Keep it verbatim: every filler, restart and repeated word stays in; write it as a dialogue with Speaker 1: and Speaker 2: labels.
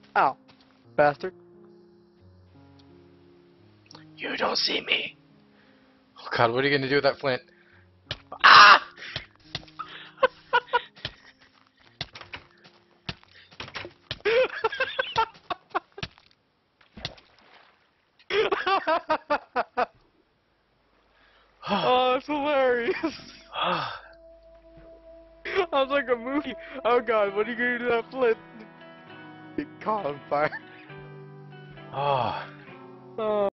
Speaker 1: Ow, bastard.
Speaker 2: You don't see me. Oh god, what are you gonna do with that flint? Ah!
Speaker 1: Oh, that's hilarious. Sounds like a movie. Oh god, what are you gonna do to that flint? It caught on fire.
Speaker 2: Oh.
Speaker 1: Oh.